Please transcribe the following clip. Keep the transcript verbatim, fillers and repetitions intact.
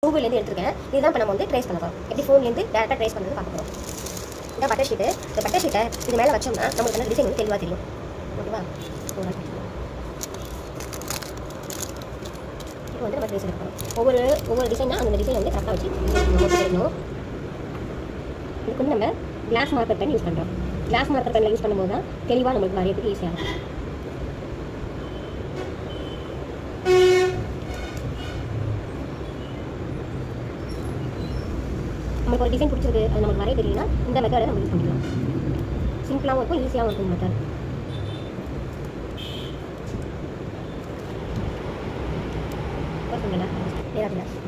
கூகுள்லேருந்து எடுத்துருக்கேன். இதுதான் இப்போ நம்ம வந்து ட்ரேஸ் பண்ண போகிறோம். எப்படி ஃபோன்லேருந்து டேரெக்டாக ட்ரேஸ் பண்ணுறது பார்க்க போகிறோம். இந்த பட்டர் ஷீட்டு இந்த பட்டர் ஷீட்டை இது மேலே வச்சோம்னா நம்மளுக்கு அந்த டிசைன் வந்து தெளிவாக தெரியும். ஓகேவா? இப்போ வந்து நம்ம ட்ரேஸ் எடுக்க போகிறோம். ஒவ்வொரு ஒவ்வொரு டிசைனாக அந்த டிசைன் வந்து கரெக்டாக வச்சு எடுக்கணும். இதுக்கு வந்து நம்ம கிளாஸ் மார்க்கர் பென் யூஸ் பண்ணுறோம். கிளாஸ் மார்க்கர் பென்னில் யூஸ் பண்ணும்போது தான் தெளிவாக நம்மளுக்கு வரையறதுக்கு ஈஸியாக இருக்கும். நமக்கு ஒரு டிசைன் பிடிச்சிருக்கு, அது நமக்கு வரைய தெரியலனா இந்த மெத்தடை நம்ம யூஸ் பண்ணிக்கலாம். சிம்பிளாகவும் இருக்கும், ஈஸியாகவும் இருக்கும் மெத்தட். ஓகேங்களா?